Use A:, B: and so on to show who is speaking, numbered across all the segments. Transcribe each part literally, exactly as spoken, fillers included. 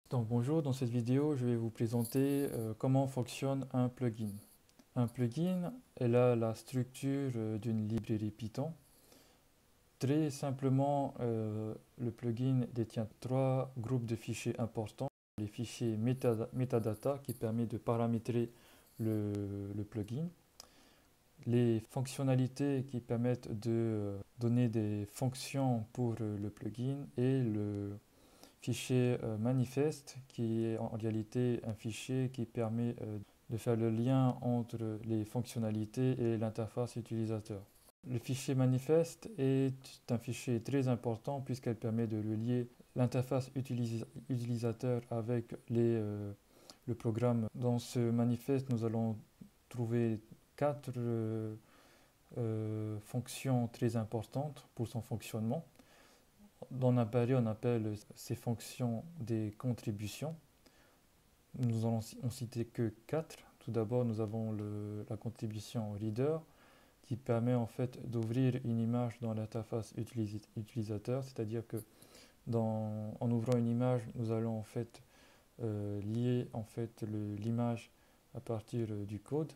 A: Donc bonjour, dans cette vidéo, je vais vous présenter euh, comment fonctionne un plugin. Un plugin, elle a la structure euh, d'une librairie Python. Très simplement, euh, le plugin détient trois groupes de fichiers importants. Les fichiers meta- metadata qui permettent de paramétrer le, le plugin. Les fonctionnalités qui permettent de euh, donner des fonctions pour euh, le plugin et le fichier euh, manifeste qui est en réalité un fichier qui permet euh, de faire le lien entre les fonctionnalités et l'interface utilisateur. Le fichier manifeste est un fichier très important puisqu'elle permet de relier l'interface utilis- utilisateur avec les, euh, le programme. Dans ce manifeste, nous allons trouver quatre euh, euh, fonctions très importantes pour son fonctionnement. Dans Napari, on appelle ces fonctions des contributions. Nous allons en citer que quatre. Tout d'abord, nous avons le- la contribution reader qui permet en fait d'ouvrir une image dans l'interface utilis- utilisateur, c'est-à-dire que dans- en ouvrant une image, nous allons en fait euh, lier en fait le- l'image à partir euh, du code.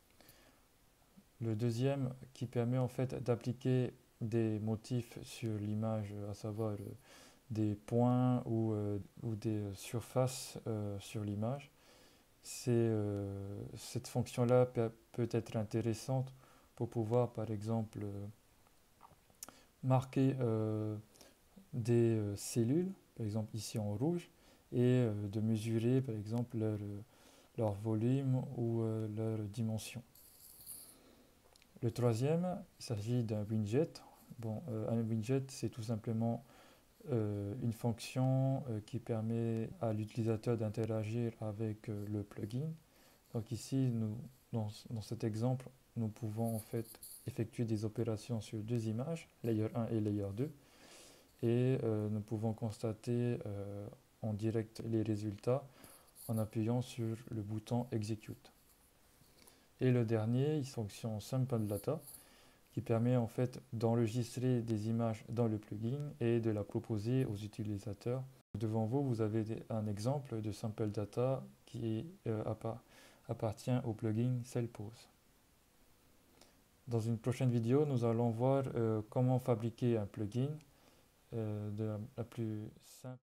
A: Le deuxième qui permet en fait d'appliquer des motifs sur l'image, à savoir euh, des points ou, euh, ou des surfaces euh, sur l'image. C'est, euh, cette fonction-là peut, peut être intéressante pour pouvoir, par exemple, euh, marquer euh, des euh, cellules, par exemple ici en rouge, et euh, de mesurer, par exemple, leur, euh, leur volume ou euh, leur dimension. Le troisième, il s'agit d'un widget. Bon, euh, un widget, c'est tout simplement euh, une fonction euh, qui permet à l'utilisateur d'interagir avec euh, le plugin. Donc ici, nous, dans, dans cet exemple, nous pouvons en fait effectuer des opérations sur deux images, layer un et layer deux, et euh, nous pouvons constater euh, en direct les résultats en appuyant sur le bouton Execute. Et le dernier, il fonction Sample Data, qui permet en fait d'enregistrer des images dans le plugin et de la proposer aux utilisateurs. Devant vous, vous avez un exemple de sample data qui euh, appartient au plugin Cellpose. Dans une prochaine vidéo, nous allons voir euh, comment fabriquer un plugin euh, de la, la plus simple.